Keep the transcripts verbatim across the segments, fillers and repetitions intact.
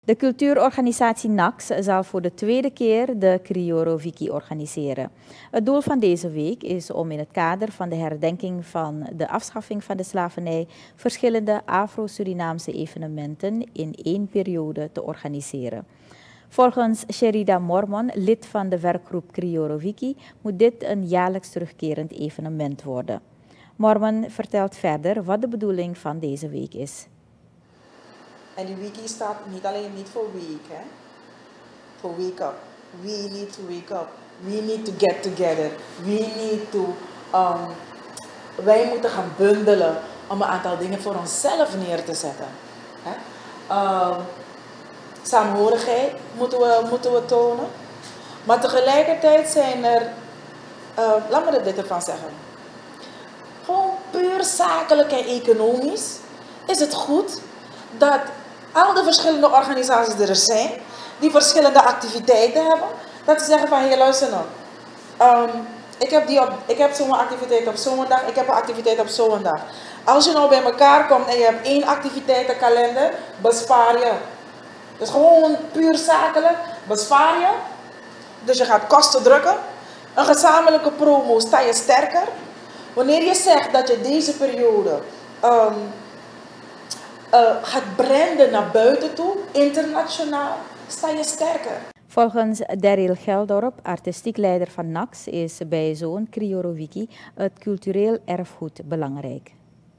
De cultuurorganisatie N A X zal voor de tweede keer de Krioro Wiki organiseren. Het doel van deze week is om in het kader van de herdenking van de afschaffing van de slavernij verschillende Afro-Surinaamse evenementen in één periode te organiseren. Volgens Sherida Mormon, lid van de werkgroep Krioro Wiki, moet dit een jaarlijks terugkerend evenement worden. Mormon vertelt verder wat de bedoeling van deze week is. En die wiki staat niet alleen niet voor week, hè? Voor wake up. We need to wake up. We need to get together. We need to, um, wij moeten gaan bundelen om een aantal dingen voor onszelf neer te zetten. Hè? Um, Saamhorigheid moeten we, moeten we tonen. Maar tegelijkertijd zijn er, uh, laat me er dit ervan zeggen. Gewoon puur zakelijk en economisch is het goed dat al de verschillende organisaties die er zijn, die verschillende activiteiten hebben, dat ze zeggen van, hey, luister nou, um, ik heb, die op, ik heb zo'n activiteit op zo'n dag, ik heb een activiteit op zo'n dag. Als je nou bij elkaar komt en je hebt één activiteitenkalender, bespaar je. Dus gewoon puur zakelijk, bespaar je. Dus je gaat kosten drukken. Een gezamenlijke promo sta je sterker. Wanneer je zegt dat je deze periode um, Uh, gaat branden naar buiten toe, internationaal, sta je sterker. Volgens Daryl Geldorp, artistiek leider van N A X, is bij zo'n Krioro Wiki het cultureel erfgoed belangrijk.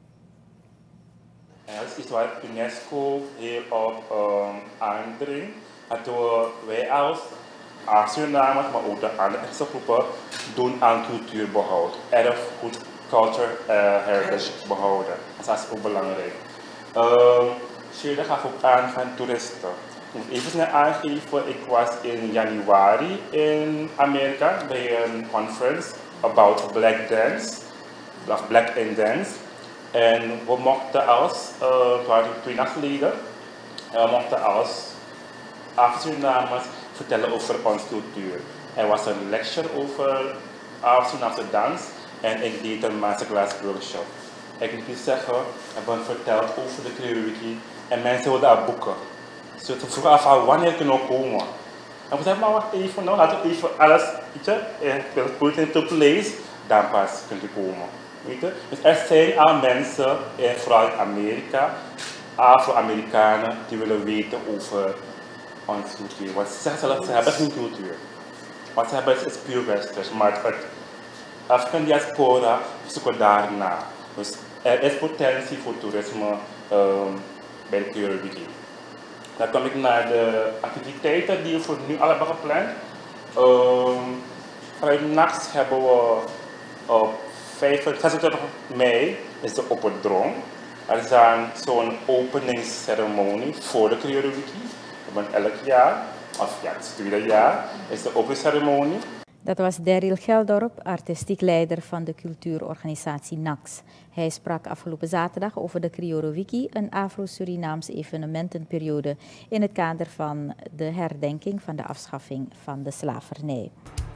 En dat is iets waar UNESCO heel op um, aandringt. Dat we, wij als Surinamers, maar ook de andere groepen, doen aan cultuurbehoud, erfgoed, culture, uh, heritage behouden. Dat is ook belangrijk. Uh, Sherida gaf ook aan van toeristen. Ik moet even snel aangeven, ik was in januari in Amerika bij een conference about black dance, of black in dance. En we mochten als, uh, het waren twee nachten geleden, en we mochten als Afro-Surinamers vertellen over onze cultuur. Er was een lecture over Afro-Surinaamse dans en ik deed een masterclass workshop. Ik moet niet zeggen, hebben verteld over de Krioro Wiki en mensen wilden daar boeken. Dus ze vroegen af aan wanneer kunnen we komen. En we zeiden, maar wacht even, nou laten we even alles, weet je, put it into place, dan pas kunt u komen. Weet je? Dus er zijn al mensen, vooral in Amerika, Afro-Amerikanen, die willen weten over onze cultuur. Want ze zeggen zelf, ze hebben geen cultuur. Wat ze hebben is, is puur westers, maar het African diaspora zoeken daarna. Dus er is potentie voor toerisme um, bij de Krioro Wiki. Dan kom ik naar de activiteiten die we voor nu al hebben gepland. Um, vanuit N A X hebben we op zesentwintig mei is de open drong. Er is dan zo'n openingsceremonie voor de Krioro Wiki. We hebben elk jaar, of ja, het tweede jaar, is de openingsceremonie. Dat was Daryl Geldorp, artistiek leider van de cultuurorganisatie N A X. Hij sprak afgelopen zaterdag over de Krioro Wiki, een Afro-Surinaamse evenementenperiode in het kader van de herdenking van de afschaffing van de slavernij.